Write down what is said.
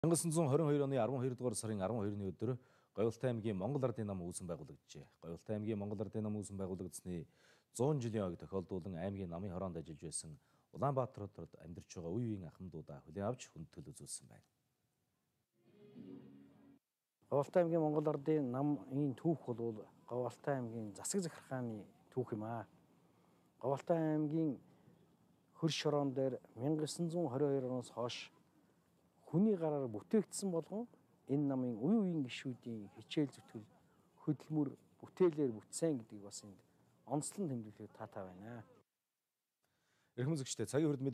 1922 оны 12 дугаар сарын 12-ны өдөр Говьалтай аймгийн Монгол Ардын нам үүсэн байгуулагджээ. Говьалтай аймгийн Монгол Ардын нам үүсэн байгуулагдсны 100 жилийн ойг тохиолдуулан аймгийн намын хороонд ажиллаж байсан Улаанбаатарт амьдарч байгаа үе үеийн ахмадуудаа хүлээн авч хүндэтгэл үзүүлсэн байна. Говьалтай аймгийн Монгол Ардын намын түүх бол Говьалтай аймгийн засаг захиргааны түүх юм аа. Говьалтай аймгийн хөрш шороон дээр 1922 оноос хойш хүний гараар бүтээгдсэн болгон энэ намын үе үеийн гишүүдийн хичээл зүтгэл хөдөлмөр бүтээлээр бүтсэн гэдгийг бас энд онцлон тэмдэглэх таатай байна. Эрхэм үзэгчдээ, цагийн хүрд